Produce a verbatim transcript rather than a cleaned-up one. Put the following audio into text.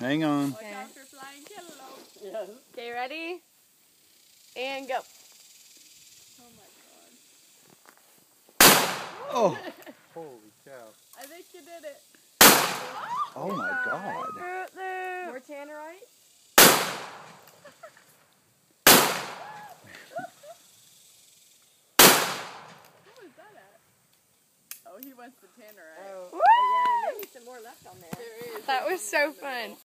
Hang on. Watch out for flying cantaloupe. Yes. Okay, ready? And go. Oh my god. Oh. Holy cow. I think you did it. Oh my God. Fruit Loop. More tannerite? What was that at? Oh, he wants the tannerite. Oh, oh yeah, there may be some more left on there. There is. That was so fun.